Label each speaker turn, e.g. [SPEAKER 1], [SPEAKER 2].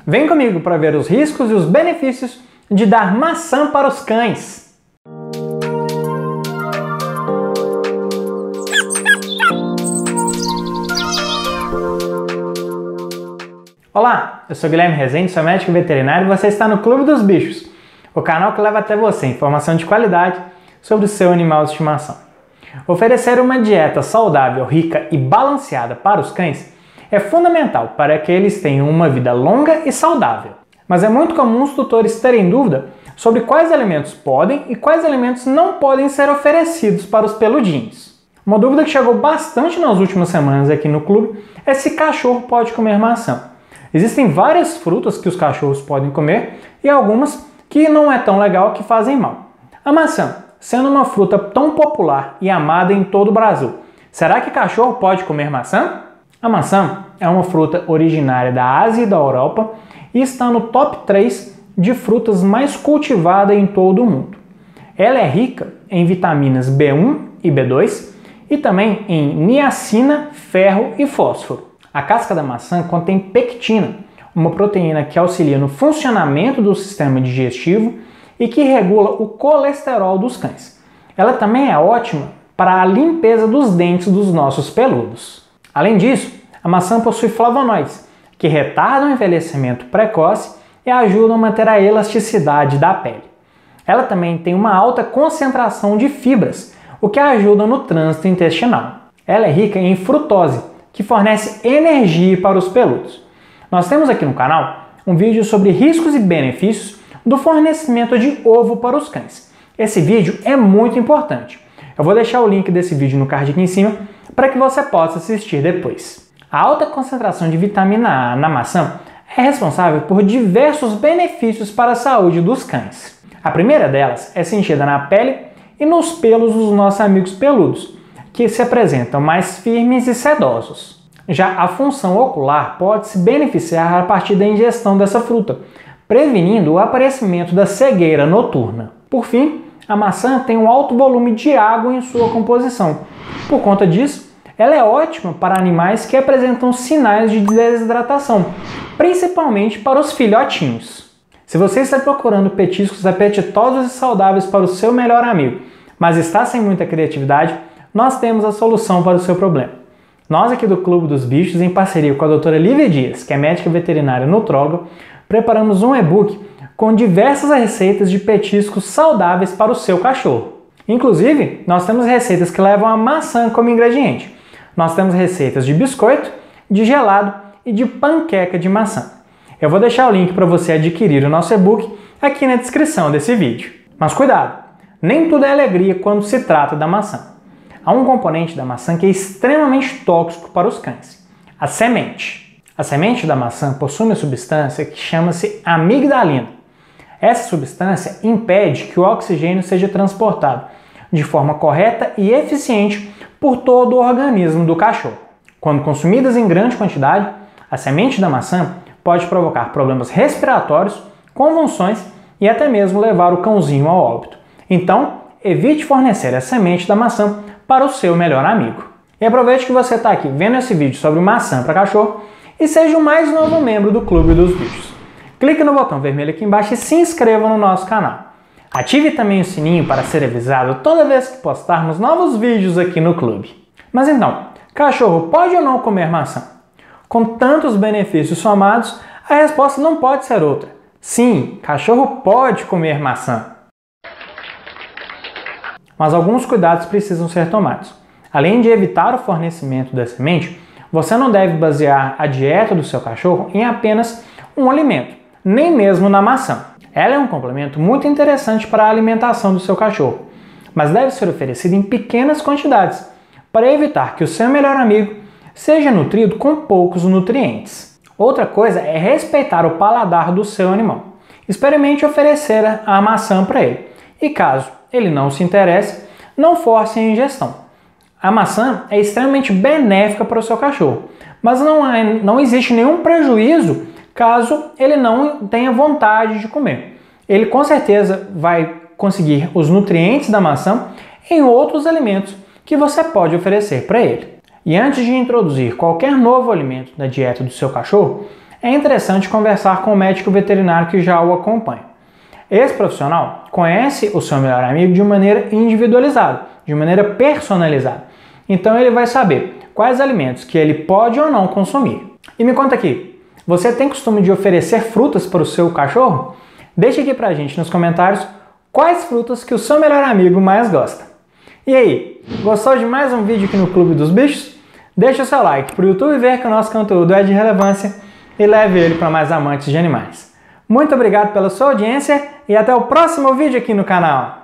[SPEAKER 1] Vem comigo para ver os riscos e os benefícios de dar maçã para os cães. Olá, eu sou Guilherme Rezende, sou médico veterinário e você está no Clube dos Bichos, o canal que leva até você informação de qualidade sobre o seu animal de estimação. Oferecer uma dieta saudável, rica e balanceada para os cães é fundamental para que eles tenham uma vida longa e saudável. Mas é muito comum os tutores terem dúvida sobre quais alimentos podem e quais alimentos não podem ser oferecidos para os peludinhos. Uma dúvida que chegou bastante nas últimas semanas aqui no clube é se cachorro pode comer maçã. Existem várias frutas que os cachorros podem comer e algumas que não é tão legal, que fazem mal. A maçã, sendo uma fruta tão popular e amada em todo o Brasil, será que cachorro pode comer maçã? A maçã é uma fruta originária da Ásia e da Europa e está no top 3 de frutas mais cultivadas em todo o mundo. Ela é rica em vitaminas B1 e B2 e também em niacina, ferro e fósforo. A casca da maçã contém pectina, uma proteína que auxilia no funcionamento do sistema digestivo e que regula o colesterol dos cães. Ela também é ótima para a limpeza dos dentes dos nossos peludos. Além disso, a maçã possui flavonoides, que retardam o envelhecimento precoce e ajudam a manter a elasticidade da pele. Ela também tem uma alta concentração de fibras, o que ajuda no trânsito intestinal. Ela é rica em frutose, que fornece energia para os peludos. Nós temos aqui no canal um vídeo sobre riscos e benefícios do fornecimento de ovo para os cães. Esse vídeo é muito importante. Eu vou deixar o link desse vídeo no card aqui em cima para que você possa assistir depois. A alta concentração de vitamina A na maçã é responsável por diversos benefícios para a saúde dos cães. A primeira delas é sentida na pele e nos pelos dos nossos amigos peludos, que se apresentam mais firmes e sedosos. Já a função ocular pode se beneficiar a partir da ingestão dessa fruta, prevenindo o aparecimento da cegueira noturna. Por fim, a maçã tem um alto volume de água em sua composição. Por conta disso, ela é ótima para animais que apresentam sinais de desidratação, principalmente para os filhotinhos. Se você está procurando petiscos apetitosos e saudáveis para o seu melhor amigo, mas está sem muita criatividade, nós temos a solução para o seu problema. Nós aqui do Clube dos Bichos, em parceria com a doutora Lívia Dias, que é médica veterinária e nutróloga, preparamos um e-book com diversas receitas de petiscos saudáveis para o seu cachorro. Inclusive, nós temos receitas que levam a maçã como ingrediente. Nós temos receitas de biscoito, de gelado e de panqueca de maçã. Eu vou deixar o link para você adquirir o nosso e-book aqui na descrição desse vídeo. Mas cuidado, nem tudo é alegria quando se trata da maçã. Há um componente da maçã que é extremamente tóxico para os cães: a semente. A semente da maçã possui uma substância que chama-se amigdalina. Essa substância impede que o oxigênio seja transportado de forma correta e eficiente por todo o organismo do cachorro. Quando consumidas em grande quantidade, a semente da maçã pode provocar problemas respiratórios, convulsões e até mesmo levar o cãozinho ao óbito. Então, evite fornecer a semente da maçã para o seu melhor amigo. E aproveite que você está aqui vendo esse vídeo sobre maçã para cachorro e seja o mais novo membro do Clube dos Bichos. Clique no botão vermelho aqui embaixo e se inscreva no nosso canal. Ative também o sininho para ser avisado toda vez que postarmos novos vídeos aqui no clube. Mas então, cachorro pode ou não comer maçã? Com tantos benefícios somados, a resposta não pode ser outra. Sim, cachorro pode comer maçã. Mas alguns cuidados precisam ser tomados. Além de evitar o fornecimento da semente, você não deve basear a dieta do seu cachorro em apenas um alimento, nem mesmo na maçã. Ela é um complemento muito interessante para a alimentação do seu cachorro, mas deve ser oferecida em pequenas quantidades, para evitar que o seu melhor amigo seja nutrido com poucos nutrientes. Outra coisa é respeitar o paladar do seu animal. Experimente oferecer a maçã para ele, e caso ele não se interesse, não force a ingestão. A maçã é extremamente benéfica para o seu cachorro, mas não existe nenhum prejuízo caso ele não tenha vontade de comer. Ele com certeza vai conseguir os nutrientes da maçã em outros alimentos que você pode oferecer para ele. E antes de introduzir qualquer novo alimento na dieta do seu cachorro, é interessante conversar com o médico veterinário que já o acompanha. Esse profissional conhece o seu melhor amigo de maneira individualizada, de maneira personalizada. Então ele vai saber quais alimentos que ele pode ou não consumir. E me conta aqui, você tem costume de oferecer frutas para o seu cachorro? Deixa aqui pra gente nos comentários quais frutas que o seu melhor amigo mais gosta. E aí, gostou de mais um vídeo aqui no Clube dos Bichos? Deixa o seu like para o YouTube ver que o nosso conteúdo é de relevância e leve ele para mais amantes de animais. Muito obrigado pela sua audiência e até o próximo vídeo aqui no canal.